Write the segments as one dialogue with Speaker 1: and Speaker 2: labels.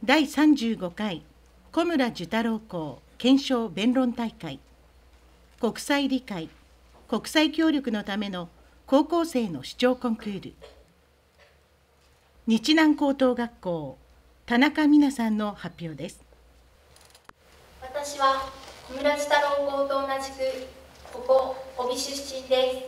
Speaker 1: 第35回小村寿太郎校検証弁論大会、国際理解・国際協力のための高校生の主張コンクール。日南高等学校田中美奈さんの発表です。
Speaker 2: 私は小村寿太郎校と同じくここ帯出身です。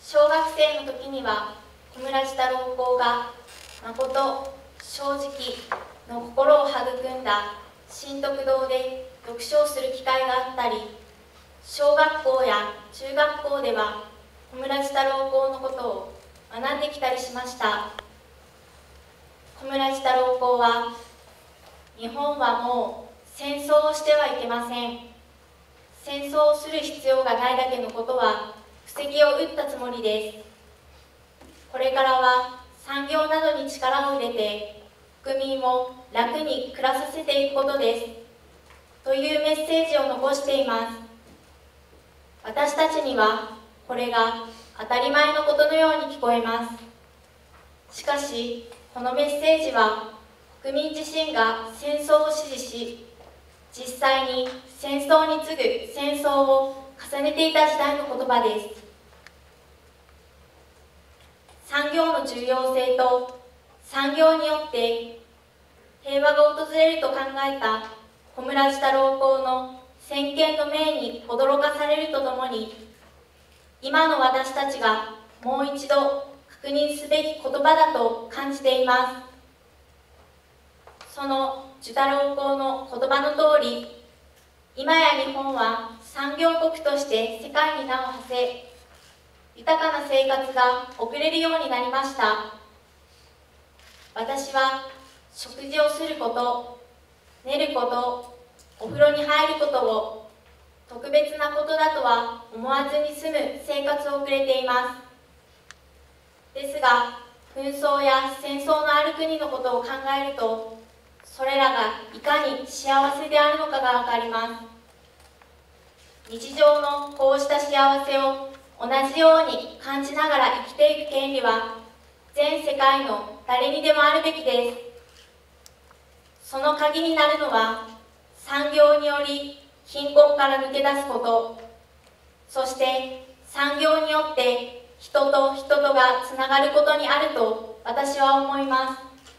Speaker 2: 小学生の時には小村寿太郎校が誠正直の心を育んだ新徳堂で読書をする機会があったり、小学校や中学校では小村寿太郎校のことを学んできたりしました。小村寿太郎校は、日本はもう戦争をしてはいけません。戦争をする必要がないだけのことは布石を打ったつもりです。これからは産業などに力を入れて国民を楽に暮らさせていくことですというメッセージを残しています。私たちにはこれが当たり前のことのように聞こえます。しかしこのメッセージは国民自身が戦争を支持し、実際に戦争に次ぐ戦争を重ねていた時代の言葉です。産業の重要性と産業によって平和が訪れると考えた小村寿太郎校の先見の明に驚かされるとともに、今の私たちがもう一度確認すべき言葉だと感じています。その寿太郎校の言葉の通り、今や日本は産業国として世界に名を馳せ、豊かな生活が送れるようになりました。私は食事をすること、寝ること、お風呂に入ることを特別なことだとは思わずに済む生活を送れています。ですが、紛争や戦争のある国のことを考えると、それらがいかに幸せであるのかがわかります。日常のこうした幸せを同じように感じながら生きていく権利は全世界の誰にでもあるべきです。その鍵になるのは産業により貧困から抜け出すこと、そして産業によって人と人とがつながることにあると私は思います。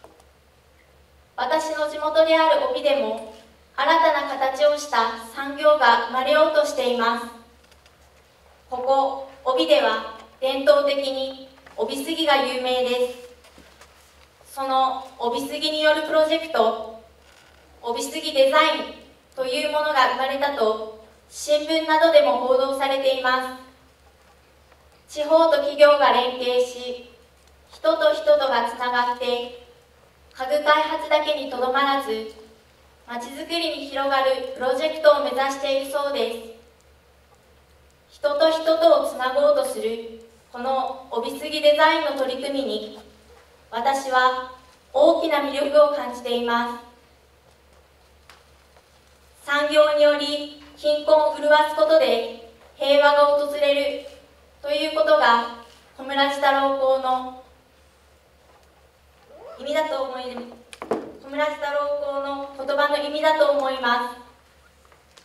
Speaker 2: 私の地元である帯でも新たな形をした産業が生まれようとしています。ここ帯では伝統的に帯杉が有名です。その帯杉によるプロジェクト、帯杉デザインというものが生まれたと新聞などでも報道されています。地方と企業が連携し、人と人とがつながって家具開発だけにとどまらず、まちづくりに広がるプロジェクトを目指しているそうです。人と人とをつなごうとするこの帯杉デザインの取り組みに、私は大きな魅力を感じています。産業により貧困を潤すことで平和が訪れるということが小村寿太郎校の意味だと思います。小村寿太郎校の言葉の意味だと思います。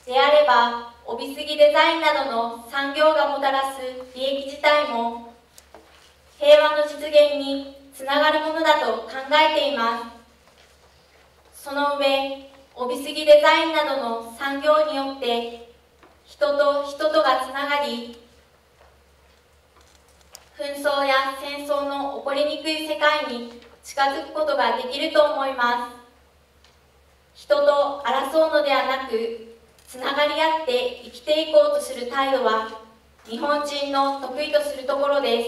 Speaker 2: であれば、帯杉デザインなどの産業がもたらす利益自体も平和の実現につながるものだと考えています。その上、帯杉デザインなどの産業によって人と人とがつながり、紛争や戦争の起こりにくい世界に近づくことができると思います。人と争うのではなく、つながり合って生きていこうとする態度は日本人の得意とするところです。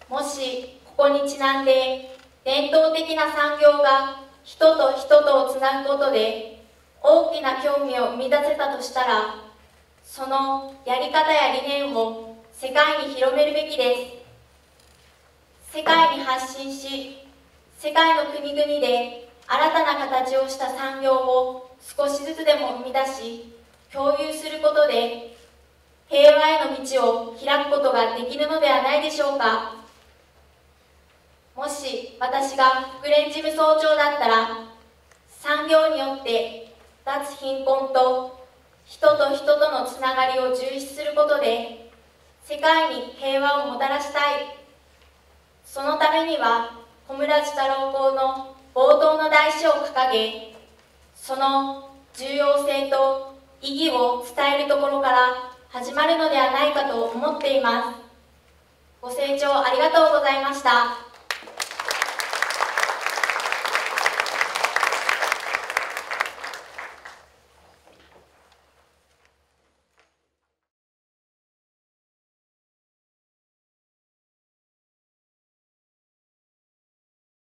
Speaker 2: もしここにちなんで伝統的な産業が人と人とをつなぐことで大きな興味を生み出せたとしたら、そのやり方や理念を世界に広めるべきです。世界に発信し、世界の国々で新たな形をした産業を少しずつでも生み出し、共有することで平和への道を開くことができるのではないでしょうか。 もし私が国連事務総長だったら、産業によって脱貧困と人と人とのつながりを重視することで世界に平和をもたらしたい。そのためには小村寿太郎公の冒頭の題詞を掲げ、その重要性と意義を伝えるところから始まるのではないかと思っています。ご清聴ありがとうございました。